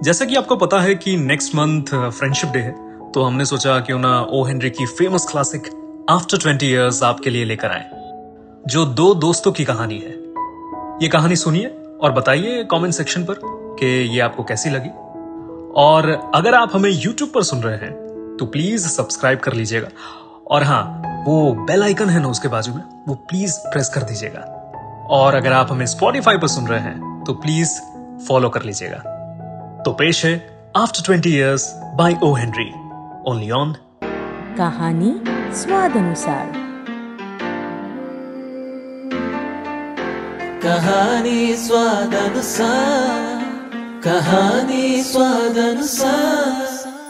जैसा कि आपको पता है कि नेक्स्ट मंथ फ्रेंडशिप डे है, तो हमने सोचा क्यों ना ओ हेनरी की फेमस क्लासिक आफ्टर 20 इयर्स आपके लिए लेकर आए, जो दो दोस्तों की कहानी है। ये कहानी सुनिए और बताइए कमेंट सेक्शन पर कि ये आपको कैसी लगी। और अगर आप हमें YouTube पर सुन रहे हैं तो प्लीज सब्सक्राइब कर लीजिएगा, और हाँ, वो बेल आइकन है ना उसके बाजू में, वो प्लीज प्रेस कर दीजिएगा। और अगर आप हमें Spotify पर सुन रहे हैं तो प्लीज फॉलो कर लीजिएगा। तो पेश है after 20 years by O Henry, only on कहानी स्वाद अनुसार। कहानी स्वाद अनुसार, कहानी स्वाद अनुसार।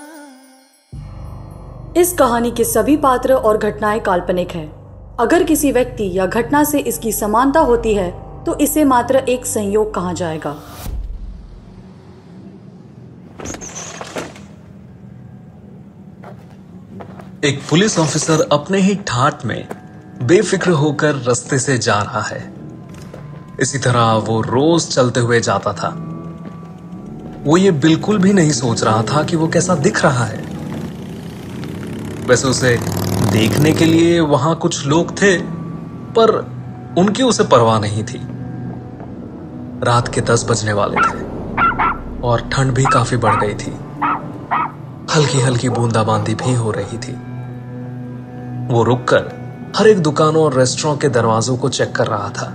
इस कहानी के सभी पात्र और घटनाएं काल्पनिक हैं। अगर किसी व्यक्ति या घटना से इसकी समानता होती है तो इसे मात्र एक संयोग कहा जाएगा। एक पुलिस ऑफिसर अपने ही ठाठ में बेफिक्र होकर रास्ते से जा रहा है। इसी तरह वो रोज चलते हुए जाता था। वो ये बिल्कुल भी नहीं सोच रहा था कि वो कैसा दिख रहा है। वैसे उसे देखने के लिए वहां कुछ लोग थे, पर उनकी उसे परवाह नहीं थी। रात के 10 बजने वाले थे और ठंड भी काफी बढ़ गई थी। हल्की हल्की बूंदाबांदी भी हो रही थी। वो रुककर हर एक दुकानों और रेस्टोरेंट के दरवाजों को चेक कर रहा था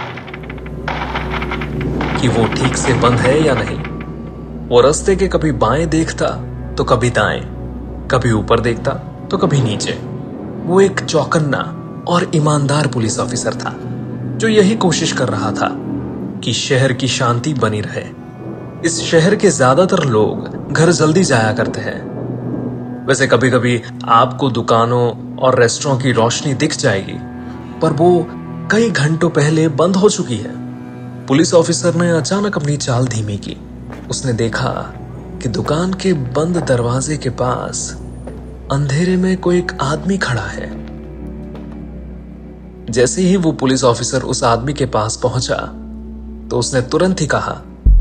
कि वो ठीक से बंद है या नहीं। वो रास्ते के कभी बाएं देखता तो कभी दाएं, कभी ऊपर देखता तो कभी नीचे। वो एक चौकन्ना और ईमानदार पुलिस ऑफिसर था जो यही कोशिश कर रहा था कि शहर की शांति बनी रहे। इस शहर के ज्यादातर लोग घर जल्दी जाया करते हैं। वैसे कभी कभी आपको दुकानों और रेस्टोरेंट की रोशनी दिख जाएगी, पर वो कई घंटों पहले बंद हो चुकी है। पुलिस ऑफिसर ने अचानक अपनी चाल धीमी की। उसने देखा कि दुकान के बंद दरवाजे के पास अंधेरे में कोई एक आदमी खड़ा है। जैसे ही वो पुलिस ऑफिसर उस आदमी के पास पहुंचा तो उसने तुरंत ही कहा,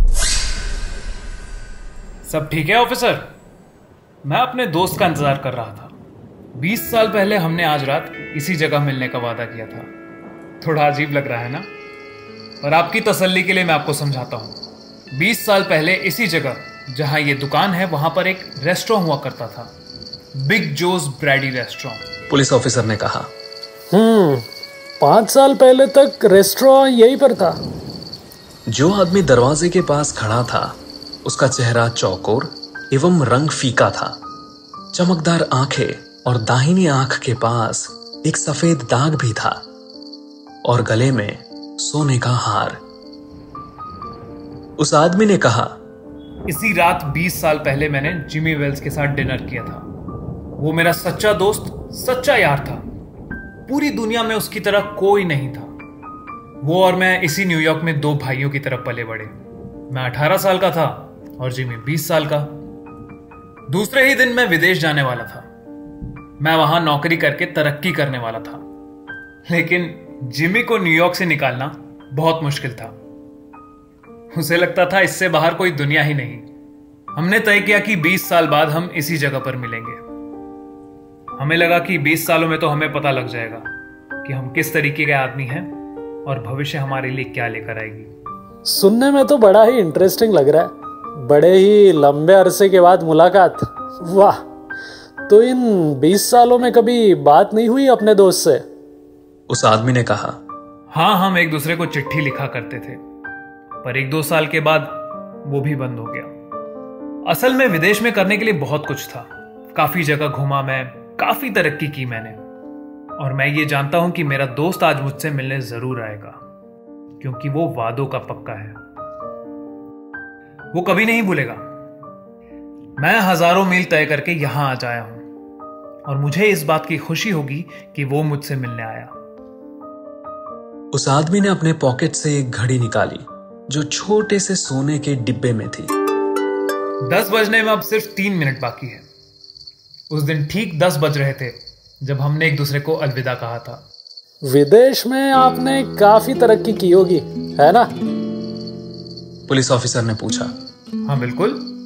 सब ठीक है ऑफिसर? मैं अपने दोस्त का इंतजार कर रहा था। 20 साल पहले हमने आज रात इसी जगह मिलने का वादा किया था। थोड़ा अजीब लग रहा है ना? और आपकी तसल्ली के लिए मैं आपको समझाता हूँ। 20 साल पहले इसी जगह जहां ये दुकान है वहां पर एक रेस्टोरेंट हुआ करता था, big Joe's Brady restaurant. Police officer ने कहा। 5 साल पहले तक रेस्टोरेंट यहीं पर था। जो आदमी दरवाजे के पास खड़ा था उसका चेहरा चौकोर एवं रंग फीका था। चमकदार आंखें और दाहिनी आंख के पास एक सफेद दाग भी था और गले में सोने का हार। उस आदमी ने कहा, इसी रात 20 साल पहले मैंने जिमी वेल्स के साथ डिनर किया था। वो मेरा सच्चा दोस्त, सच्चा यार था। पूरी दुनिया में उसकी तरह कोई नहीं था। वो और मैं इसी न्यूयॉर्क में 2 भाइयों की तरफ पले बड़े। मैं 18 साल का था और जिमी 20 साल का। दूसरे ही दिन मैं विदेश जाने वाला था। मैं वहां नौकरी करके तरक्की करने वाला था। लेकिन जिमी को न्यूयॉर्क से निकालना बहुत मुश्किल था। उसे लगता था इससे बाहर कोई दुनिया ही नहीं। हमने तय किया कि 20 साल बाद हम इसी जगह पर मिलेंगे। हमें लगा कि 20 सालों में तो हमें पता लग जाएगा कि हम किस तरीके के आदमी हैं और भविष्य हमारे लिए क्या लेकर आएगी। सुनने में तो बड़ा ही इंटरेस्टिंग लग रहा है। बड़े ही लंबे अरसे के बाद मुलाकात, वाह। तो इन 20 सालों में कभी बात नहीं हुई अपने दोस्त से? उस आदमी ने कहा। हाँ, हम एक दूसरे को चिट्ठी लिखा करते थे, पर 1-2 साल के बाद वो भी बंद हो गया। असल में विदेश में करने के लिए बहुत कुछ था। काफी जगह घूमा मैं, काफी तरक्की की मैंने। और मैं ये जानता हूं कि मेरा दोस्त आज मुझसे मिलने जरूर आएगा, क्योंकि वो वादों का पक्का है। वो कभी नहीं भूलेगा। मैं हजारों मील तय करके यहां आ जाया हूं और मुझे इस बात की खुशी होगी कि वो मुझसे मिलने आया। उस आदमी ने अपने पॉकेट से एक घड़ी निकाली जो छोटे से सोने के डिब्बे में थी। 10 बजने में अब सिर्फ 3 मिनट बाकी है। उस दिन ठीक 10 बज रहे थे जब हमने एक दूसरे को अलविदा कहा था। विदेश में आपने काफी तरक्की की होगी, है ना? पुलिस ऑफिसर ने पूछा। हाँ बिल्कुल,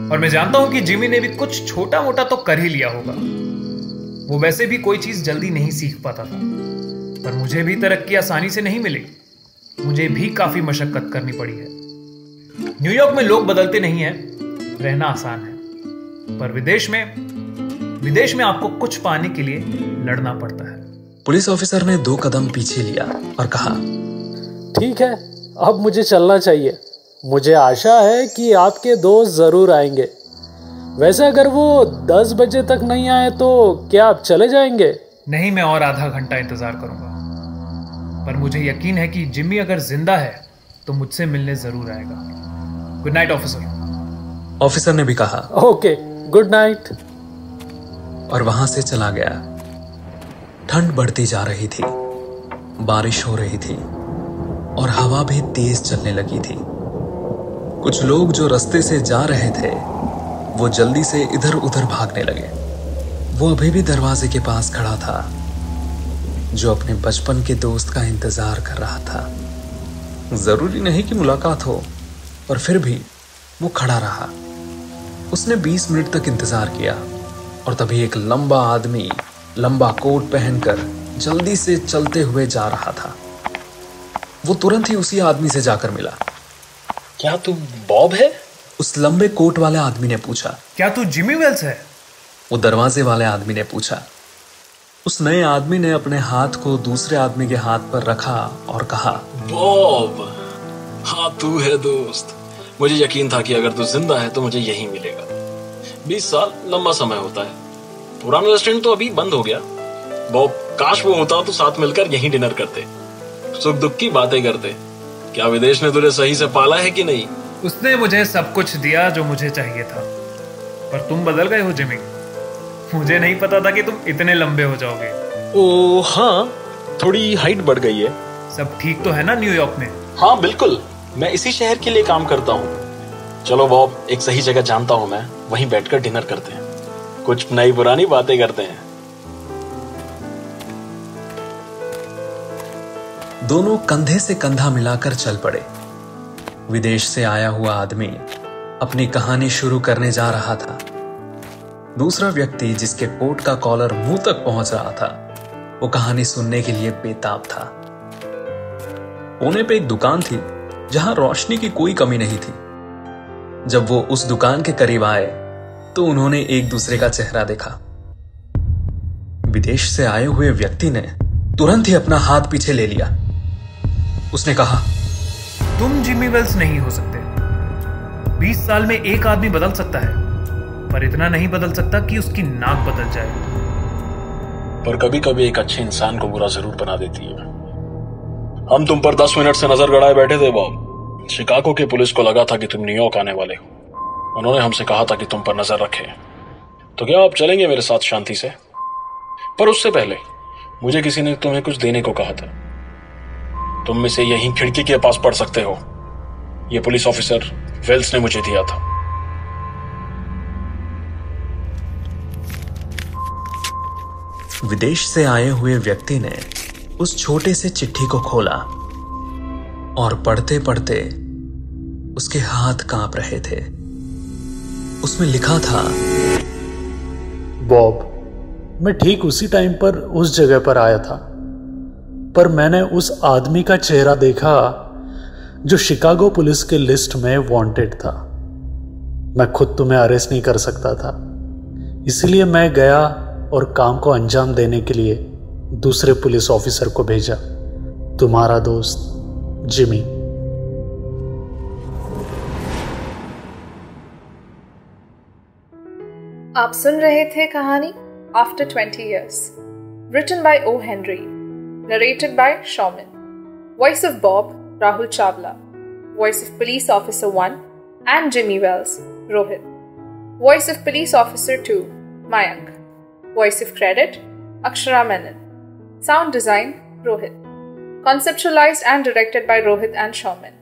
और मैं जानता हूं कि जिमी ने भी कुछ छोटा मोटा तो कर ही लिया होगा। वो वैसे भी कोई चीज जल्दी नहीं सीख पाता था, पर मुझे भी तरक्की आसानी से नहीं मिली। मुझे भी काफी मशक्कत करनी पड़ी है। न्यूयॉर्क में लोग बदलते नहीं हैं, रहना आसान है, पर विदेश में आपको कुछ पाने के लिए लड़ना पड़ता है। पुलिस ऑफिसर ने 2 कदम पीछे लिया और कहा, ठीक है, अब मुझे चलना चाहिए। मुझे आशा है कि आपके दोस्त जरूर आएंगे। वैसे अगर वो 10 बजे तक नहीं आए तो क्या आप चले जाएंगे? नहीं, मैं और आधा घंटा इंतजार करूंगा, पर मुझे यकीन है कि जिमी अगर जिंदा है तो मुझसे मिलने जरूर आएगा। Good night officer. ऑफिसर ने भी कहा, ओके, गुड नाइट। और वहां से चला गया। ठंड बढ़ती जा रही थी, बारिश हो रही थी और हवा भी तेज चलने लगी थी। कुछ लोग जो रास्ते से जा रहे थे वो जल्दी से इधर उधर भागने लगे। वो अभी भी दरवाजे के पास खड़ा था, जो अपने बचपन के दोस्त का इंतजार कर रहा था। जरूरी नहीं कि मुलाकात हो, पर फिर भी वो खड़ा रहा। उसने 20 मिनट तक इंतजार किया और तभी एक लंबा आदमी लंबा कोट पहनकर जल्दी से चलते हुए जा रहा था। वो तुरंत ही उसी आदमी से जाकर मिला। क्या तू बॉब है? उस लंबे कोट वाले आदमी ने पूछा। क्या तू जिमी वेल्स है? वो दरवाजे वाले आदमी ने पूछा। उस नए आदमी ने अपने हाथ को दूसरे आदमी के हाथ पर रखा और कहा, बॉब, हाँ तू है दोस्त। मुझे यकीन था कि अगर तू जिंदा है तो मुझे यही मिलेगा। 20 साल लंबा समय होता है। पुराना रेस्टोरेंट तो अभी बंद हो गया। बॉब, काश वो होता तो साथ मिलकर यहीं डिनर करते, सुख दुख की बातें करते। क्या विदेश ने तुझे सही से पाला है कि नहीं? उसने मुझे सब कुछ दिया जो मुझे चाहिए था, पर तुम बदल गए हो जिमी। मुझे नहीं पता था कि तुम इतने लंबे हो जाओगे। ओ हाँ, थोड़ी हाइट बढ़ गई है। सब ठीक तो है ना न्यूयॉर्क में? हाँ बिल्कुल, मैं इसी शहर के लिए काम करता हूँ। चलो बॉब, एक सही जगह जानता हूँ मैं, वहीं बैठकर डिनर करते हैं, कुछ नई पुरानी बातें करते हैं। दोनों कंधे से कंधा मिलाकर चल पड़े। विदेश से आया हुआ आदमी अपनी कहानी शुरू करने जा रहा था। दूसरा व्यक्ति, जिसके कोट का कॉलर मुंह तक पहुंच रहा था, वो कहानी सुनने के लिए बेताब था। कोने पे एक दुकान थी जहां रोशनी की कोई कमी नहीं थी। जब वो उस दुकान के करीब आए तो उन्होंने एक दूसरे का चेहरा देखा। विदेश से आए हुए व्यक्ति ने तुरंत ही अपना हाथ पीछे ले लिया। उसने कहा, तुम जिमी वेल्स नहीं हो सकते। 20 साल में एक आदमी बदल सकता है, पर इतना नहीं बदल सकता कि उसकी नाक बदल जाए। पर कभी कभी एक अच्छे इंसान को बुरा जरूर बना देती है। हम तुम पर 10 मिनट से नजर गड़ाए बैठे थे बॉब। शिकागो की पुलिस को लगा था कि तुम न्यूयॉर्क आने वाले हो। उन्होंने हमसे कहा था कि तुम पर नजर रखें। तो क्या आप चलेंगे मेरे साथ शांति से? पर उससे पहले मुझे किसी ने तुम्हें कुछ देने को कहा था। तुम में से यहीं खिड़की के पास पढ़ सकते हो। यह पुलिस ऑफिसर वेल्स ने मुझे दिया था। विदेश से आए हुए व्यक्ति ने उस छोटे से चिट्ठी को खोला और पढ़ते पढ़ते उसके हाथ कांप रहे थे। उसमें लिखा था, बॉब, मैं ठीक उसी टाइम पर उस जगह पर आया था, पर मैंने उस आदमी का चेहरा देखा जो शिकागो पुलिस के लिस्ट में वांटेड था। मैं खुद तुम्हें अरेस्ट नहीं कर सकता था, इसलिए मैं गया और काम को अंजाम देने के लिए दूसरे पुलिस ऑफिसर को भेजा। तुम्हारा दोस्त जिमी। आप सुन रहे थे कहानी after 20 years, written by O. Henry, narrated by Shauman. Voice of Bob, Rahul Chawla. Voice of Police Officer 1 and Jimmy Wells, Rohit. Voice of Police Officer 2, Mayank. Voice of Credit, Akshara Menon. Sound Design, Rohit. Conceptualized and directed by Rohit and Shauman.